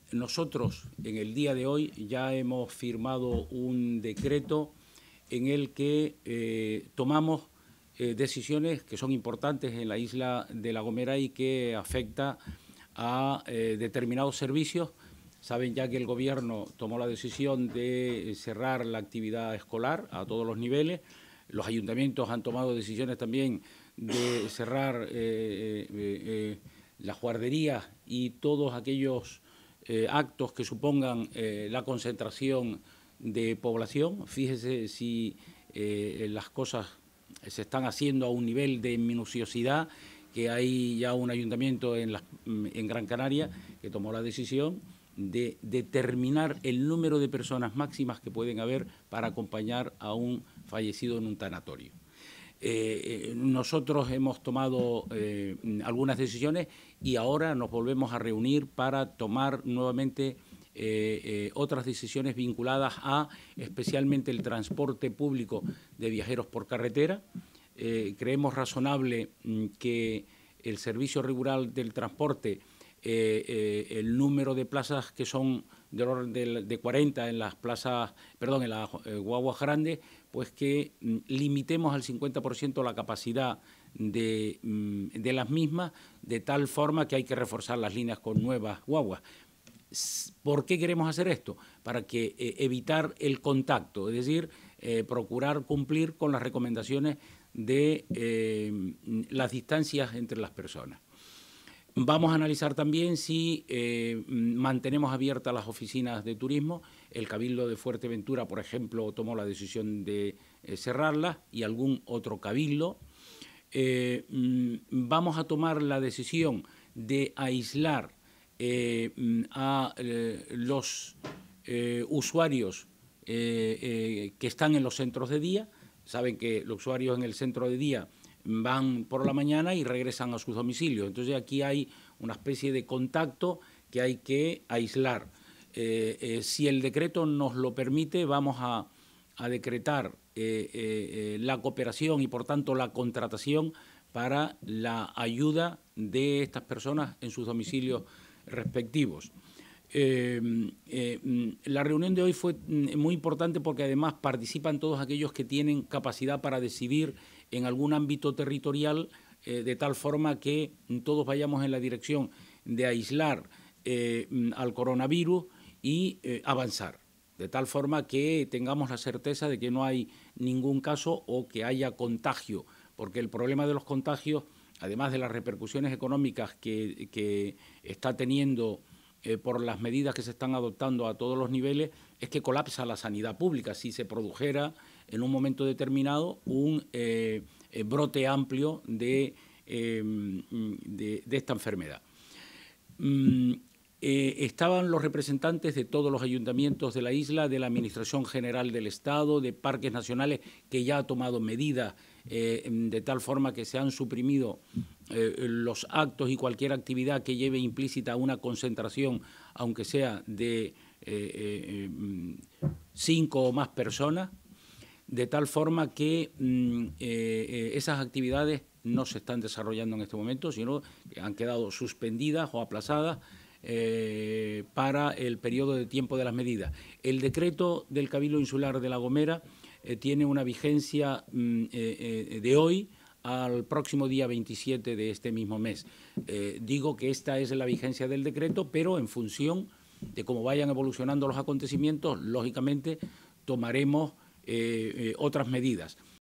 Nosotros, en el día de hoy, ya hemos firmado un decreto en el que tomamos decisiones que son importantes en la isla de La Gomera y que afecta a determinados servicios. Saben ya que el Gobierno tomó la decisión de cerrar la actividad escolar a todos los niveles. Los ayuntamientos han tomado decisiones también de cerrar las guarderías y todos aquellos actos que supongan la concentración de población. Fíjese si las cosas se están haciendo a un nivel de minuciosidad, que hay ya un ayuntamiento en Gran Canaria que tomó la decisión de determinar el número de personas máximas que pueden haber para acompañar a un fallecido en un tanatorio. Nosotros hemos tomado algunas decisiones y ahora nos volvemos a reunir para tomar nuevamente otras decisiones vinculadas a especialmente el transporte público de viajeros por carretera. Creemos razonable que el servicio regular del transporte, el número de plazas que son del orden de 40 en las plazas, perdón, en las guaguas grandes, pues que limitemos al 50% la capacidad de las mismas, de tal forma que hay que reforzar las líneas con nuevas guaguas. ¿Por qué queremos hacer esto? Para que evitar el contacto, es decir, procurar cumplir con las recomendaciones de las distancias entre las personas. Vamos a analizar también si mantenemos abiertas las oficinas de turismo. El Cabildo de Fuerteventura, por ejemplo, tomó la decisión de cerrarlas y algún otro cabildo. Vamos a tomar la decisión de aislar a los usuarios que están en los centros de día. Saben que los usuarios en el centro de día van por la mañana y regresan a sus domicilios. Entonces aquí hay una especie de contacto que hay que aislar. Si el decreto nos lo permite, vamos a decretar la cooperación y, por tanto, la contratación para la ayuda de estas personas en sus domicilios respectivos. La reunión de hoy fue muy importante porque además participan todos aquellos que tienen capacidad para decidir en algún ámbito territorial, de tal forma que todos vayamos en la dirección de aislar al coronavirus y avanzar, de tal forma que tengamos la certeza de que no hay ningún caso o que haya contagio, porque el problema de los contagios, además de las repercusiones económicas que está teniendo por las medidas que se están adoptando a todos los niveles, es que colapsa la sanidad pública si se produjera en un momento determinado un brote amplio de esta enfermedad. Estaban los representantes de todos los ayuntamientos de la isla, de la Administración General del Estado, de Parques Nacionales, que ya ha tomado medidas de tal forma que se han suprimido los actos y cualquier actividad que lleve implícita a una concentración, aunque sea de 5 o más personas, de tal forma que esas actividades no se están desarrollando en este momento, sino que han quedado suspendidas o aplazadas para el periodo de tiempo de las medidas. El decreto del Cabildo Insular de La Gomera tiene una vigencia de hoy al próximo día 27 de este mismo mes. Digo que esta es la vigencia del decreto, pero en función de cómo vayan evolucionando los acontecimientos, lógicamente tomaremos otras medidas.